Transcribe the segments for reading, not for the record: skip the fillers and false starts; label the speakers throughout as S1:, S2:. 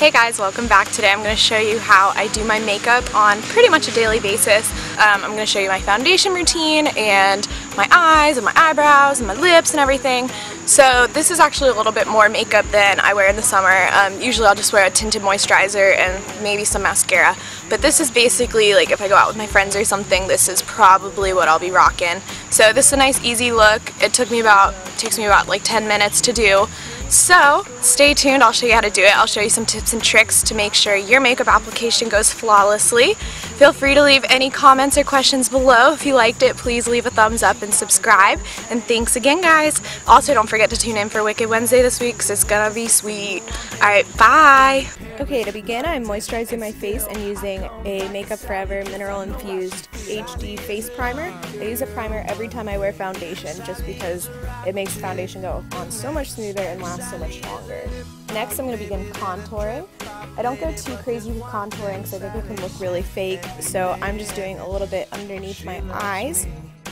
S1: Hey guys, welcome back. Today I'm going to show you how I do my makeup on pretty much a daily basis. I'm going to show you my foundation routine and my eyes and my eyebrows and my lips and everything. So this is actually a little bit more makeup than I wear in the summer. Usually I'll just wear a tinted moisturizer and maybe some mascara. But this is basically like if I go out with my friends or something, this is probably what I'll be rocking. So this is a nice easy look. It takes me about like 10 minutes to do. So stay tuned, I'll show you how to do it. I'll show you some tips and tricks to make sure your makeup application goes flawlessly. Feel free to leave any comments or questions below. If you liked it, please leave a thumbs up and subscribe. And thanks again, guys. Also, don't forget to tune in for Wicked Wednesday this week because it's gonna be sweet. Alright, bye! Okay, to begin, I'm moisturizing my face and using a Makeup Forever Mineral Infused HD Face Primer. I use a primer every time I wear foundation just because it makes the foundation go on so much smoother and last so much longer. Next, I'm going to begin contouring. I don't go too crazy with contouring because I think it can look really fake, so I'm just doing a little bit underneath my eyes.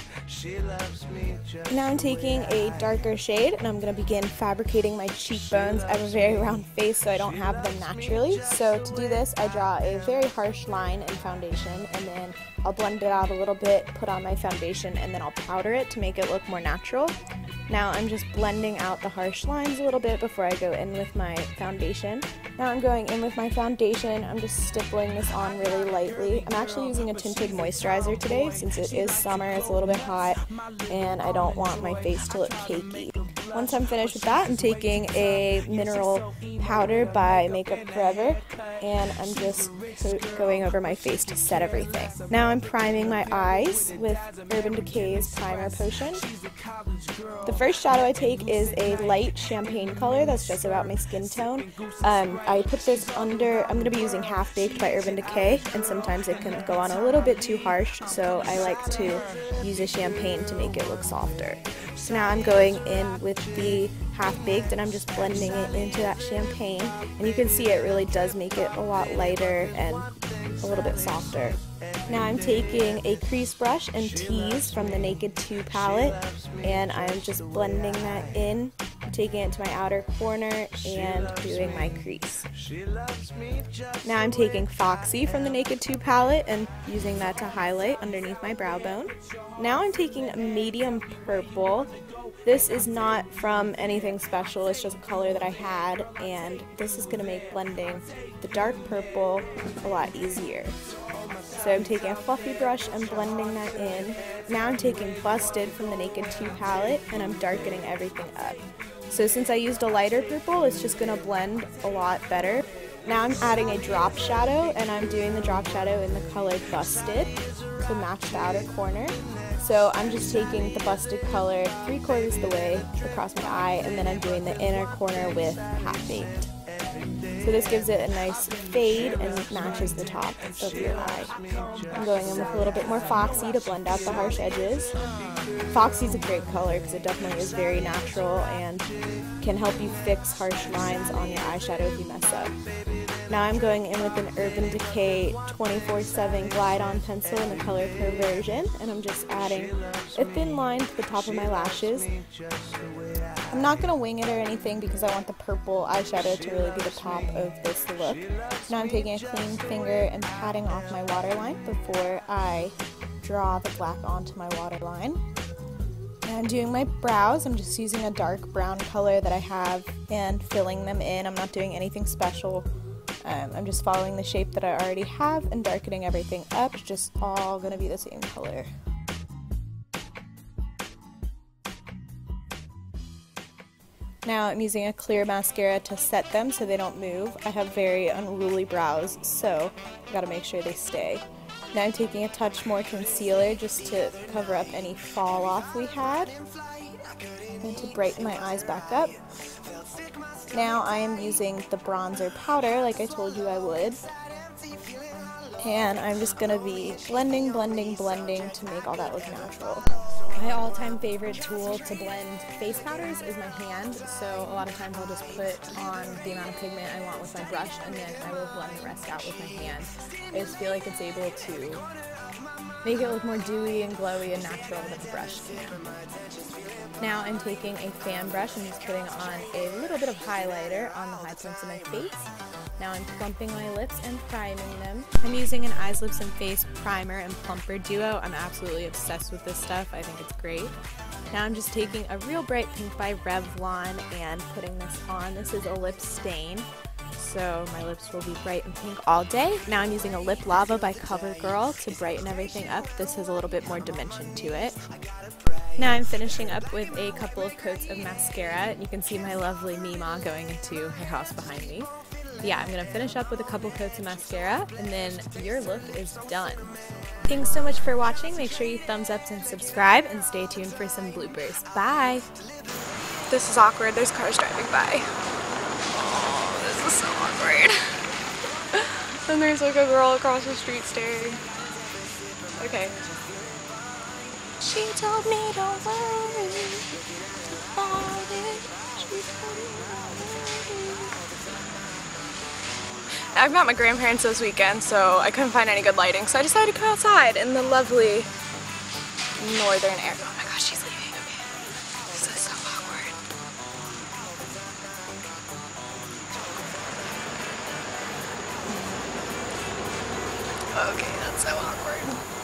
S1: Now I'm taking a darker shade and I'm going to begin fabricating my cheekbones. I have a very round face, so I don't have them naturally. So to do this, I draw a very harsh line in foundation and then I'll blend it out a little bit, put on my foundation, and then I'll powder it to make it look more natural. Now I'm just blending out the harsh lines a little bit before I go in with my foundation. Now I'm going in with my foundation. I'm just stippling this on really lightly. I'm actually using a tinted moisturizer today since it is summer, it's a little bit hot, and I don't want my face to look cakey. Once I'm finished with that, I'm taking a mineral powder by Makeup Forever, and I'm just going over my face to set everything. Now I'm priming my eyes with Urban Decay's Primer Potion. The first shadow I take is a light champagne color that's just about my skin tone. I put this under, I'm going to be using Half Baked by Urban Decay, and sometimes it can go on a little bit too harsh, so I like to use a champagne to make it look softer. So now I'm going in with the Half Baked and I'm just blending it into that champagne, and you can see it really does make it a lot lighter and a little bit softer. Now I'm taking a crease brush and Tease from the Naked 2 palette, and I'm just blending that in, taking it to my outer corner and doing my crease. Now I'm taking Foxy from the Naked 2 palette and using that to highlight underneath my brow bone. Now I'm taking a medium purple. This is not from anything special, it's just a color that I had, and this is going to make blending the dark purple a lot easier. So I'm taking a fluffy brush and blending that in. Now I'm taking Busted from the Naked 2 palette and I'm darkening everything up. So since I used a lighter purple, it's just going to blend a lot better. Now I'm adding a drop shadow, and I'm doing the drop shadow in the color Busted to match the outer corner. So I'm just taking the Busted color 3/4 the way across my eye, and then I'm doing the inner corner with Half Baked. So this gives it a nice fade and matches the top of your eye. I'm going in with a little bit more Foxy to blend out the harsh edges. Foxy's a great color because it definitely is very natural and can help you fix harsh lines on your eyeshadow if you mess up. Now I'm going in with an Urban Decay 24/7 Glide On Pencil in the color Perversion, and I'm just adding a thin line to the top of my lashes. I'm not going to wing it or anything because I want the purple eyeshadow to really be the top of this look. Now I'm taking a clean finger and patting off my waterline before I draw the black onto my waterline. And I'm doing my brows. I'm just using a dark brown color that I have and filling them in. I'm not doing anything special. I'm just following the shape that I already have and darkening everything up. It's just all going to be the same color. Now I'm using a clear mascara to set them so they don't move. I have very unruly brows, so I gotta make sure they stay. Now I'm taking a touch more concealer just to cover up any fall off we had and to brighten my eyes back up. Now I am using the bronzer powder like I told you I would. And I'm just going to be blending to make all that look natural. My all-time favorite tool to blend face powders is my hand, so a lot of times I'll just put on the amount of pigment I want with my brush and then I will blend the rest out with my hand. I just feel like it's able to make it look more dewy and glowy and natural than a brush can. Now I'm taking a fan brush and just putting on a little bit of highlighter on the high points of my face. Now I'm plumping my lips and priming them. I'm using an Eyes, Lips, and Face primer and plumper duo. I'm absolutely obsessed with this stuff. I think it's great. Now I'm just taking a real bright pink by Revlon and putting this on. This is a lip stain, so my lips will be bright and pink all day. Now I'm using a Lip Lava by CoverGirl to brighten everything up. This has a little bit more dimension to it. Now I'm finishing up with a couple of coats of mascara. You can see my lovely Mima going into her house behind me. Yeah, I'm going to finish up with a couple coats of mascara, and then your look is done. Thanks so much for watching. Make sure you thumbs up and subscribe, and stay tuned for some bloopers. Bye!
S2: This is awkward. There's cars driving by. Oh, this is so awkward. And there's like a girl across the street staring. Okay. She told me don't worry about it. She told me don't worry. I've got my grandparents this weekend, so I couldn't find any good lighting, so I decided to come outside in the lovely northern air. Oh my gosh, she's leaving. Okay. This is so awkward. Okay, that's so awkward.